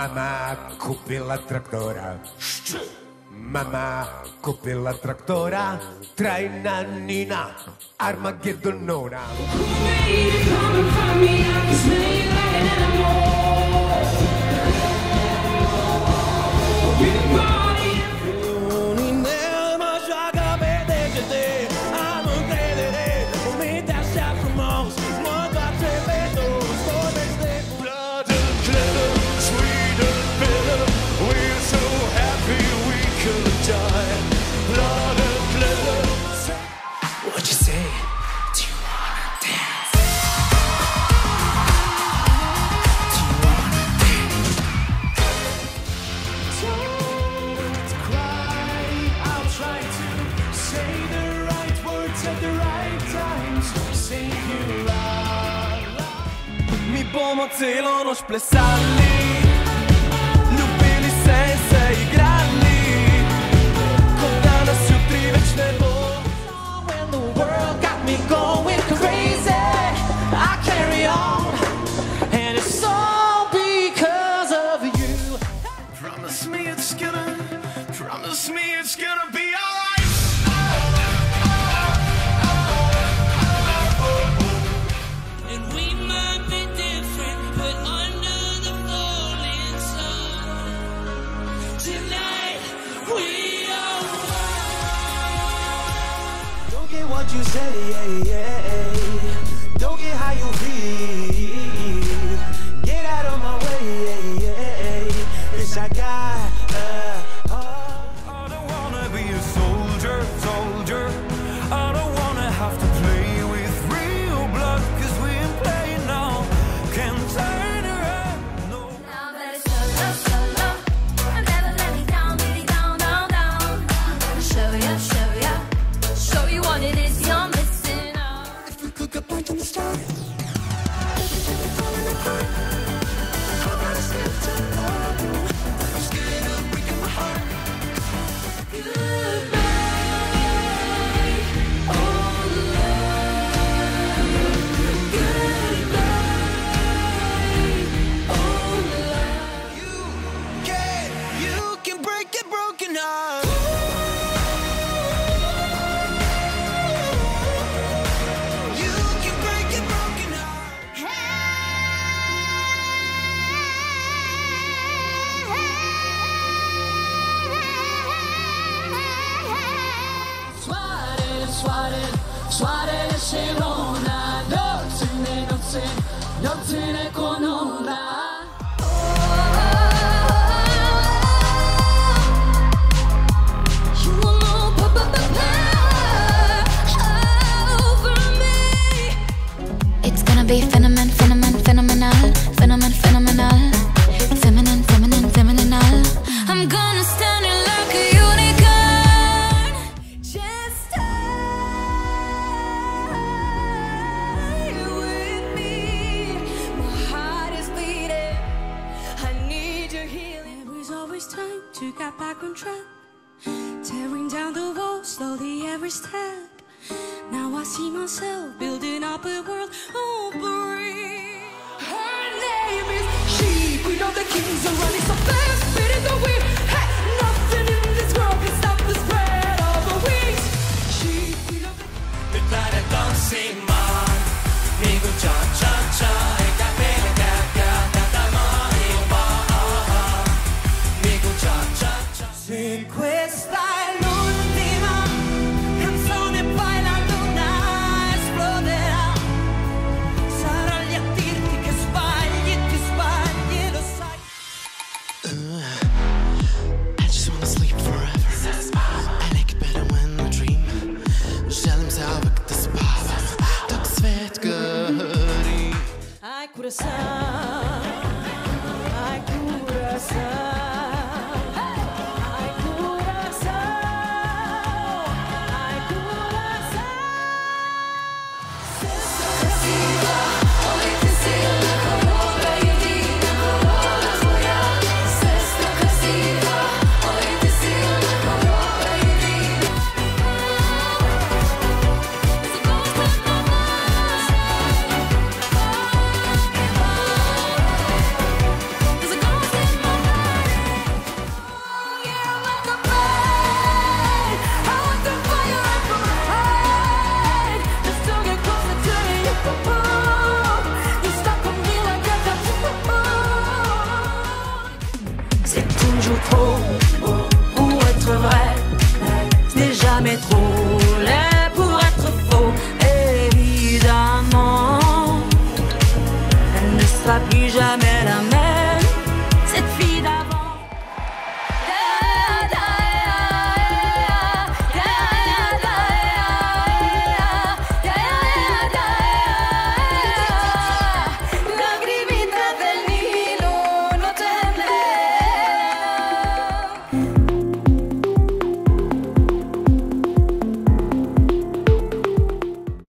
Mama kupila traktora. Mama kupila traktora. Trajna Nina Armagedonona. Pomoći noć plesali, ljubili se igrali, ko danas jutri već ne bo. When the world got me going crazy, I carry on, and it's all because of you. Promise me it's gonna be alright. And we might be different, but under the falling sun, tonight we are one. Don't get what you say, don't get how you feel. Get out of my way, yes I got. I don't wanna be a soldier. I don't wanna have to play with real blood, 'cause we're playing now. Can't turn around, no. Now that it's solo, and never let me down, really down. Show you what it is you're missing out. If we could get back from the start, falling apart. I gotta step to love you. I'm scared of breaking my heart. Goodbye, oh love. Goodbye, oh love. You can break a broken heart. You can break a broken heart. Suarez Sherona, notte con ora. You won't over me. It's gonna be phenomenal, phenomenal. I'm gonna stand here like a unicorn. Just stay with me. My heart is bleeding. I need your healing. There was always time to get back on track. Tearing down the walls slowly every step. Now I see myself building up a world of breeze. Her name is she. We know the kings are running so fast, spinning the wheel. Hey, nothing in this world can stop the spread of our wings. She, we know the Goodbye, don't see my. Migo cha cha cha, eka pele kaka, kata mani ba. Migo cha cha cha. Se questa è l'ultima canzone, poi la luna esploderà. Sarà lì a dirti che sbagli, ti sbagli, lo sai. I just wanna sleep forever. I like it better when I dream. Želim se uvek da spavam, dok svet gori. Aj kurasan, aj kurasan. métro.